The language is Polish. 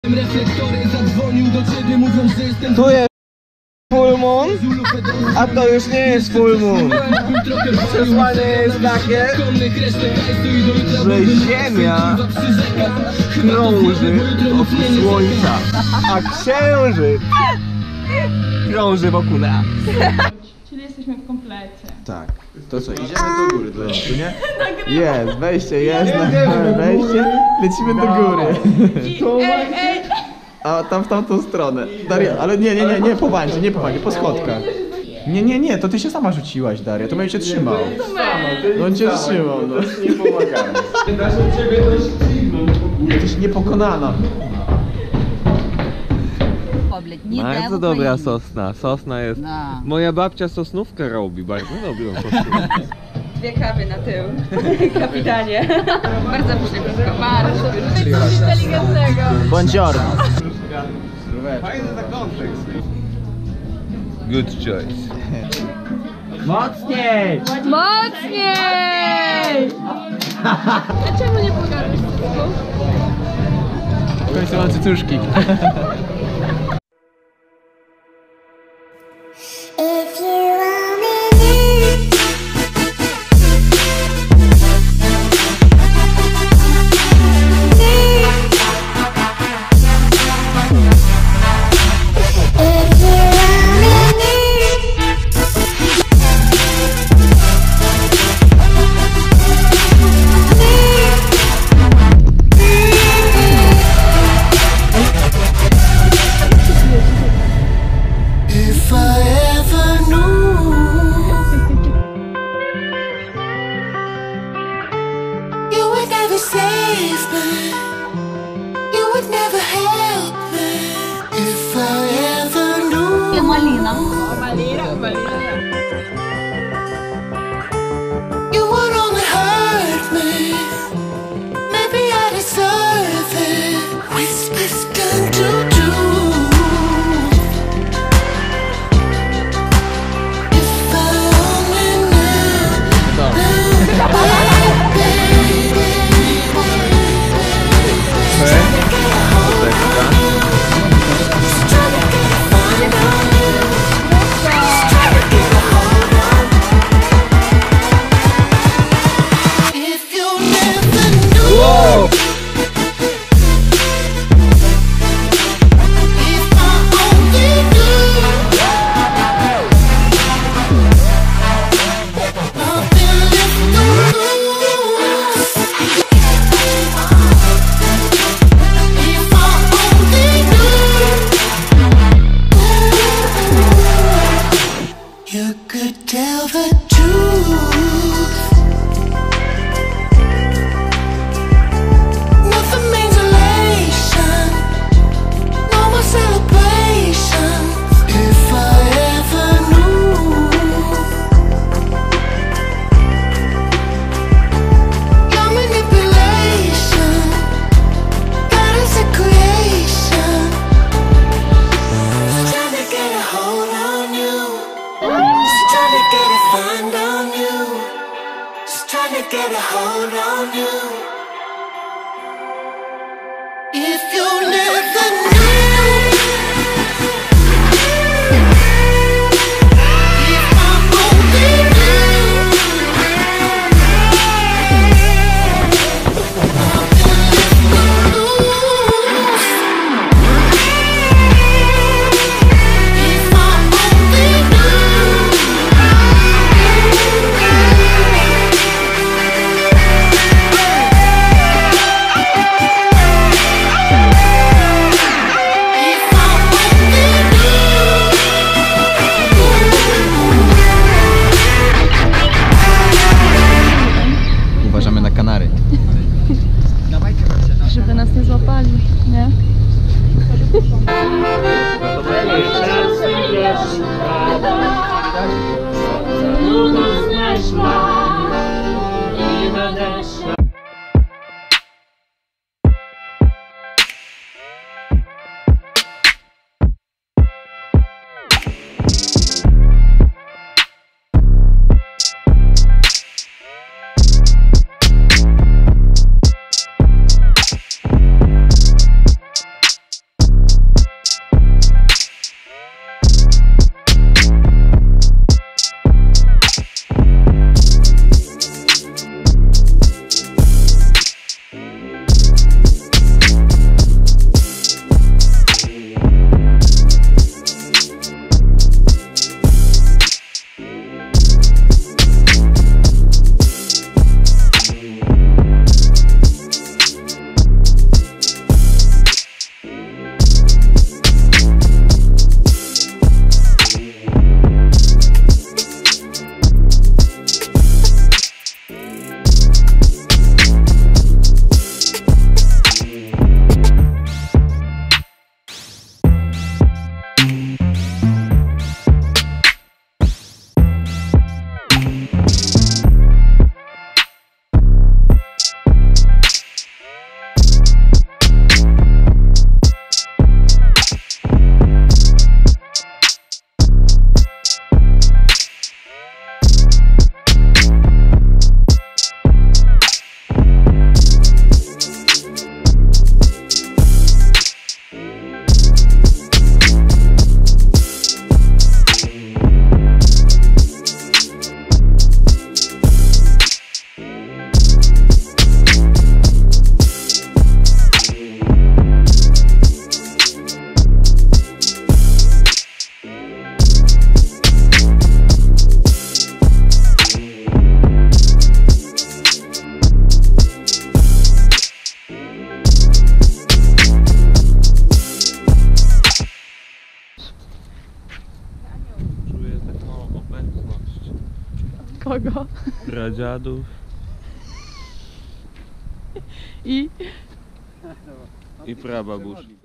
Tu jest full moon, a to już nie jest full moon. Przesłanie jest takie, że Ziemia krąży wokół Słońca, a Księżyc krąży wokół nas. Czyli jesteśmy w komplecie. Tak. To co, idziemy do góry, do lotu, nie? Jest, wejście, jest, wejście, lecimy do góry. A tam w tamtą stronę. Daria, ale nie po bandzie, nie po bandzie, po schodkach. Nie, to ty się sama rzuciłaś, Daria, to bym cię trzymał. No on cię trzymał, no. Nie pomagamy. Nasz od ciebie dość dziwną. Jesteś niepokonana. Bardzo dobra sosna. Sosna jest... Moja babcia sosnówkę robi, bardzo dobrą sosnówkę. 2 kawy na tył, kapitanie. Bardzo pyszne wszystko, bardzo. Coś inteligentnego. Buongiorno. Fajny za kontekst. Good choice. Mocniej! Mocniej! A czemu nie pogadasz z tym? W końcu mam cycuszki. Kogo? pradziadów I i prababusz.